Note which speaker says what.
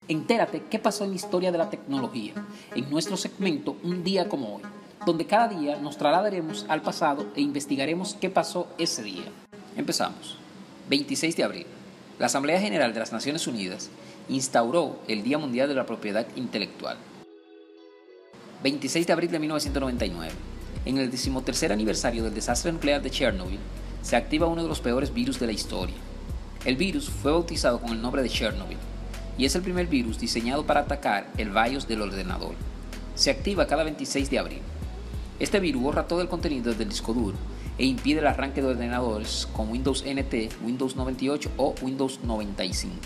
Speaker 1: Entérate qué pasó en la historia de la tecnología en nuestro segmento Un día como hoy, donde cada día nos trasladaremos al pasado e investigaremos qué pasó ese día. Empezamos. 26 de abril. La Asamblea General de las Naciones Unidas instauró el Día Mundial de la Propiedad Intelectual. 26 de abril de 1999. En el 13º aniversario del desastre nuclear de Chernobyl, se activa uno de los peores virus de la historia. El virus fue bautizado con el nombre de Chernobyl y es el primer virus diseñado para atacar el BIOS del ordenador. Se activa cada 26 de abril. Este virus borra todo el contenido del disco duro e impide el arranque de ordenadores con Windows NT, Windows 98 o Windows 95.